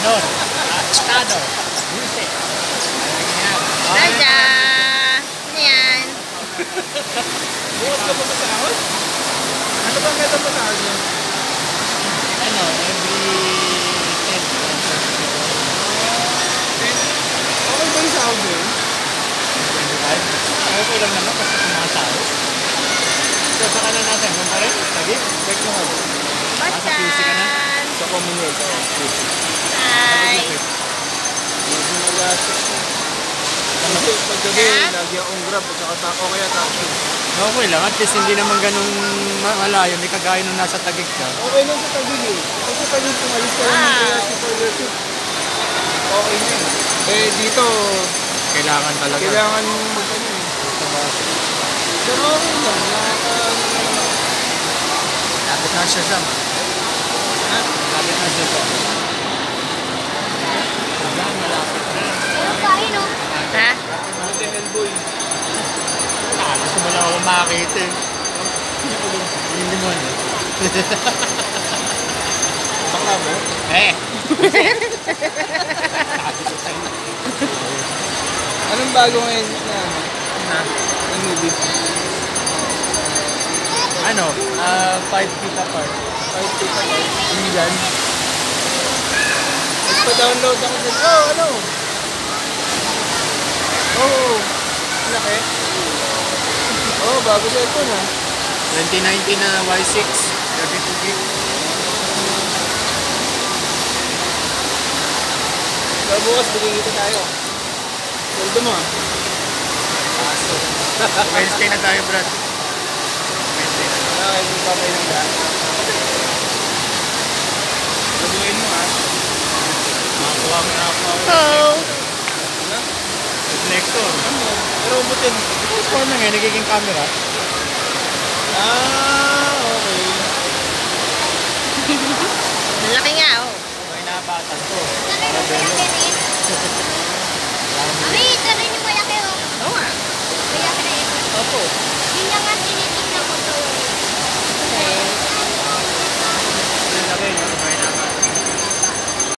Andor. Estado. Dulce. Daja! Ano yan? Bukas ka pa sa sahod? Ano bang ganda pa sahod niya? Ano, every 10. Okay ba yung sahod niya? 25. Okay lang naman kasi sumasahod. So, sa kanan natin, kung pa rin? Lagi? Check mo ka ba? Basta! Sa Commonwealth. Hi! Medyo magastos na. Kasi paggabi, lagi akong grab at saka o kaya taxi. Okay lang, at least hindi naman ganung malayo. May kagaya nung nasa Taguig ka. Okay lang sa Taguig eh. Kasi Taguig pumalis ka naman kaya si Furthership. Okay na eh. Eh dito, Kailangan talaga. kailangan mag-ano eh. Sa base. Pero okay lang. Lapit na siya, Sam. Ha? Lapit na siya, Sam. Malapit na. Ano kain o? Ha? Buti Hellboy. Gusto mo lang ako makakita eh. Yung limon. Baka mo? Eh! Anong bago ngayon na na movie? Ano? 5 feet apart. 5 feet apart. Ilan? Nagpa-download ako dyan. Oh, ano? Oh, laki. Oh, bago sa ito na. 2019 na Y6. 32 gig. So, bukas bigyan kita tayo. Sweldo mo ah. Wednesday na tayo, Brad. Wednesday na. Bakit mo pa kayo ng daan? Sabuhin mo ah. Makakuha mo na ako. Oh! Ano? Reflector. Ano? Pero umutin. Transformer ngayon, nagiging camera. Ah, okay. Malaki nga oh. May nabatan ko. Ami, tara yung malaki oh. Oo nga. Malaki na ito. Opo.